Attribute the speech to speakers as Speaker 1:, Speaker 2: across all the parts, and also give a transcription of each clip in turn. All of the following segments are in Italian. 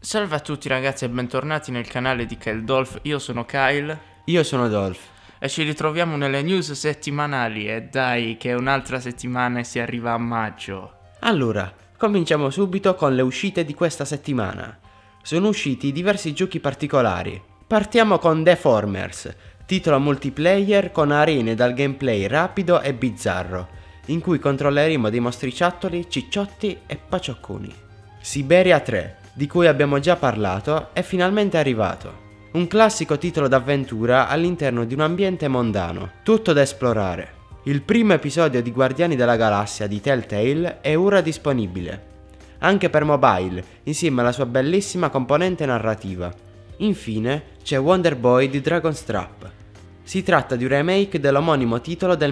Speaker 1: Salve a tutti ragazzi e bentornati nel canale di Kyle Dolph, io sono Kyle.
Speaker 2: Io sono Dolph.
Speaker 1: E ci ritroviamo nelle news settimanali e dai che un'altra settimana e si arriva a maggio.
Speaker 2: Allora, cominciamo subito con le uscite di questa settimana. Sono usciti diversi giochi particolari. Partiamo con Deformers, titolo multiplayer con arene dal gameplay rapido e bizzarro, in cui controlleremo dei mostriciattoli, cicciotti e paciocconi. Siberia 3, di cui abbiamo già parlato, è finalmente arrivato. Un classico titolo d'avventura all'interno di un ambiente mondano, tutto da esplorare. Il primo episodio di Guardiani della Galassia di Telltale è ora disponibile, anche per mobile, insieme alla sua bellissima componente narrativa. Infine c'è Wonder Boy di Dragon's Trap. Si tratta di un remake dell'omonimo titolo del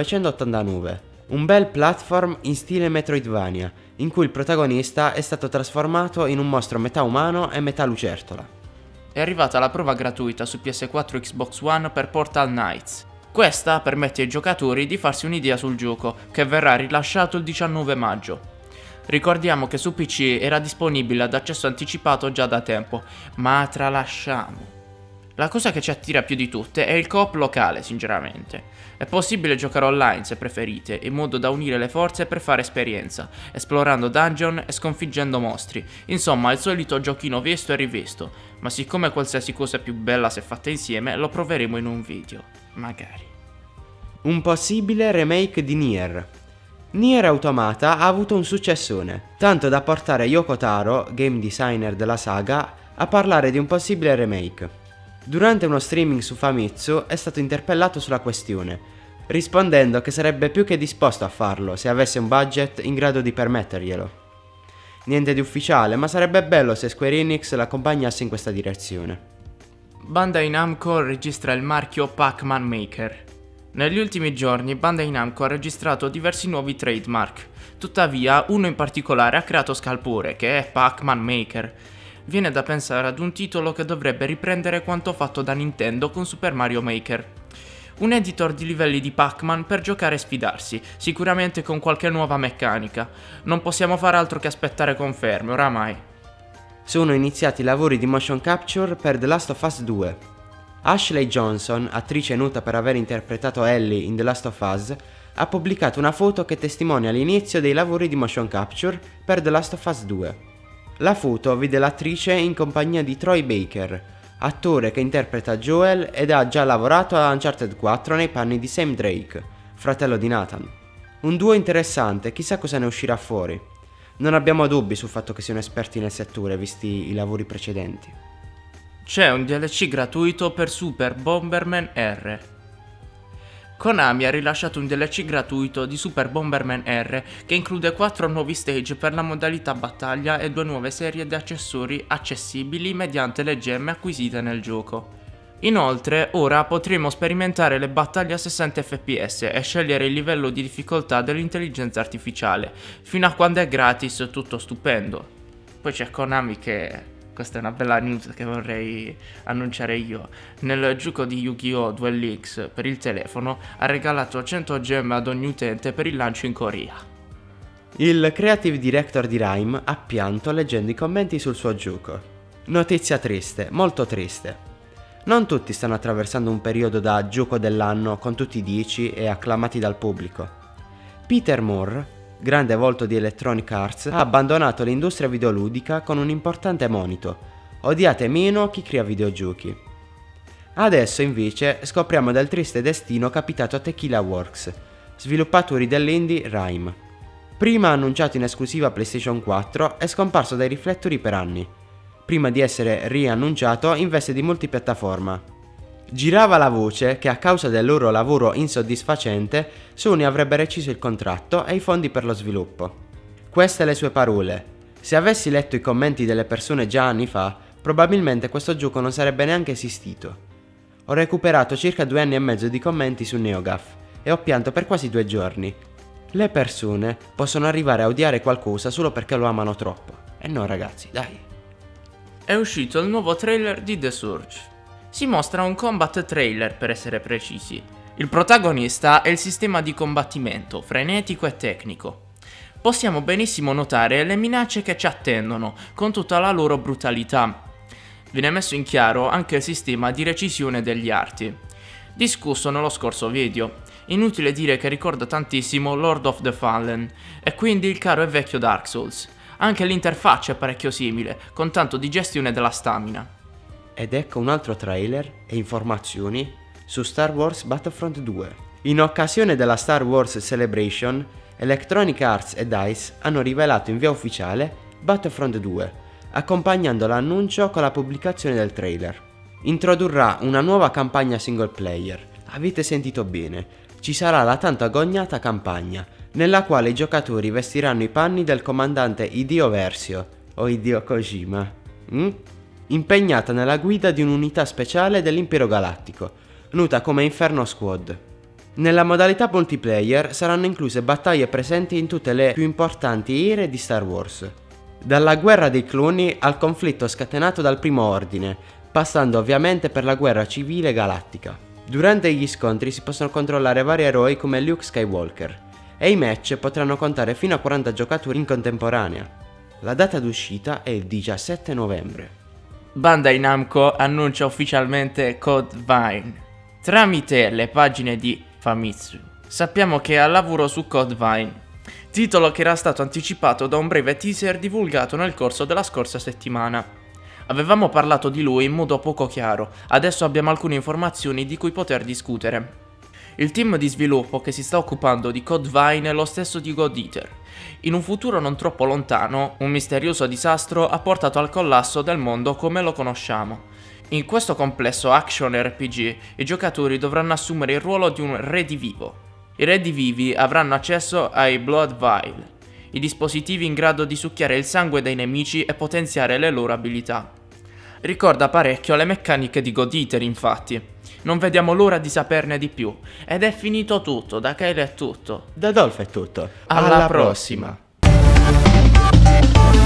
Speaker 2: 1989, un bel platform in stile Metroidvania, in cui il protagonista è stato trasformato in un mostro metà umano e metà lucertola.
Speaker 1: È arrivata la prova gratuita su PS4 e Xbox One per Portal Knights. Questa permette ai giocatori di farsi un'idea sul gioco, che verrà rilasciato il 19 maggio. Ricordiamo che su PC era disponibile ad accesso anticipato già da tempo, ma tralasciamo. La cosa che ci attira più di tutte è il co-op locale, sinceramente. È possibile giocare online se preferite, in modo da unire le forze per fare esperienza, esplorando dungeon e sconfiggendo mostri. Insomma, il solito giochino visto e rivisto, ma siccome qualsiasi cosa è più bella se fatta insieme, lo proveremo in un video. Magari.
Speaker 2: Un possibile remake di Nier. Nier Automata ha avuto un successone, tanto da portare Yoko Taro, game designer della saga, a parlare di un possibile remake. Durante uno streaming su Famitsu è stato interpellato sulla questione, rispondendo che sarebbe più che disposto a farlo se avesse un budget in grado di permetterglielo. Niente di ufficiale, ma sarebbe bello se Square Enix l'accompagnasse in questa direzione.
Speaker 1: Bandai Namco registra il marchio Pac-Man Maker. Negli ultimi giorni Bandai Namco ha registrato diversi nuovi trademark, tuttavia uno in particolare ha creato scalpore, che è Pac-Man Maker. Viene da pensare ad un titolo che dovrebbe riprendere quanto fatto da Nintendo con Super Mario Maker. Un editor di livelli di Pac-Man per giocare e sfidarsi, sicuramente con qualche nuova meccanica. Non possiamo fare altro che aspettare conferme, oramai.
Speaker 2: Sono iniziati i lavori di motion capture per The Last of Us 2. Ashley Johnson, attrice nota per aver interpretato Ellie in The Last of Us, ha pubblicato una foto che testimonia l'inizio dei lavori di motion capture per The Last of Us 2. La foto vede l'attrice in compagnia di Troy Baker, attore che interpreta Joel ed ha già lavorato a Uncharted 4 nei panni di Sam Drake, fratello di Nathan. Un duo interessante, chissà cosa ne uscirà fuori. Non abbiamo dubbi sul fatto che siano esperti nel settore, visti i lavori precedenti.
Speaker 1: C'è un DLC gratuito per Super Bomberman R. Konami ha rilasciato un DLC gratuito di Super Bomberman R che include 4 nuovi stage per la modalità battaglia e 2 nuove serie di accessori accessibili mediante le gemme acquisite nel gioco. Inoltre, ora potremo sperimentare le battaglie a 60 fps e scegliere il livello di difficoltà dell'intelligenza artificiale. Fino a quando è gratis, tutto stupendo. Poi c'è Konami che... Questa è una bella news che vorrei annunciare io. Nel gioco di Yu-Gi-Oh! Duel Links per il telefono ha regalato 100 gemme ad ogni utente per il lancio in Corea.
Speaker 2: Il creative director di Rime ha pianto leggendo i commenti sul suo gioco. Notizia triste, molto triste. Non tutti stanno attraversando un periodo da gioco dell'anno con tutti i 10 e acclamati dal pubblico. Peter Moore, grande volto di Electronic Arts, ha abbandonato l'industria videoludica con un importante monito: odiate meno chi crea videogiochi. Adesso invece scopriamo del triste destino capitato a Tequila Works, sviluppatori dell'indie Rime. Prima annunciato in esclusiva PlayStation 4, è scomparso dai riflettori per anni, prima di essere riannunciato in veste di multipiattaforma. Girava la voce che a causa del loro lavoro insoddisfacente Sony avrebbe reciso il contratto e i fondi per lo sviluppo. Queste le sue parole: se avessi letto i commenti delle persone già anni fa, probabilmente questo gioco non sarebbe neanche esistito. Ho recuperato circa 2 anni e mezzo di commenti su NeoGAF e ho pianto per quasi 2 giorni. Le persone possono arrivare a odiare qualcosa solo perché lo amano troppo. E no ragazzi, dai.
Speaker 1: È uscito il nuovo trailer di The Surge. Si mostra un combat trailer per essere precisi. Il protagonista è il sistema di combattimento, frenetico e tecnico. possiamo benissimo notare le minacce che ci attendono, con tutta la loro brutalità. Viene messo in chiaro anche il sistema di recisione degli arti, discusso nello scorso video. Inutile dire che ricorda tantissimo Lord of the Fallen, e quindi il caro e vecchio Dark Souls. Anche l'interfaccia è parecchio simile, con tanto di gestione della stamina.
Speaker 2: Ed ecco un altro trailer e informazioni su Star Wars Battlefront 2. In occasione della Star Wars Celebration, Electronic Arts e DICE hanno rivelato in via ufficiale Battlefront 2, accompagnando l'annuncio con la pubblicazione del trailer. Introdurrà una nuova campagna single player. Avete sentito bene, ci sarà la tanto agognata campagna, nella quale i giocatori vestiranno i panni del comandante Hideo Versio, o Hideo Kojima, impegnata nella guida di un'unità speciale dell'Impero Galattico, nota come Inferno Squad. Nella modalità multiplayer saranno incluse battaglie presenti in tutte le più importanti ere di Star Wars, dalla guerra dei cloni al conflitto scatenato dal Primo Ordine, passando ovviamente per la guerra civile galattica. Durante gli scontri si possono controllare vari eroi come Luke Skywalker, e i match potranno contare fino a 40 giocatori in contemporanea. La data d'uscita è il 17 novembre.
Speaker 1: Bandai Namco annuncia ufficialmente Code Vein. Tramite le pagine di Famitsu sappiamo che è al lavoro su Code Vein, titolo che era stato anticipato da un breve teaser divulgato nel corso della scorsa settimana. Avevamo parlato di lui in modo poco chiaro, adesso abbiamo alcune informazioni di cui poter discutere. Il team di sviluppo che si sta occupando di Code Vein è lo stesso di God Eater. In un futuro non troppo lontano, un misterioso disastro ha portato al collasso del mondo come lo conosciamo. In questo complesso action RPG, i giocatori dovranno assumere il ruolo di un redivivo. I redivivi avranno accesso ai Blood Vial, i dispositivi in grado di succhiare il sangue dei nemici e potenziare le loro abilità. Ricorda parecchio le meccaniche di God Eater, infatti. Non vediamo l'ora di saperne di più. Ed è finito tutto, da Kyle è tutto.
Speaker 2: Da Dolph è tutto.
Speaker 1: Alla prossima.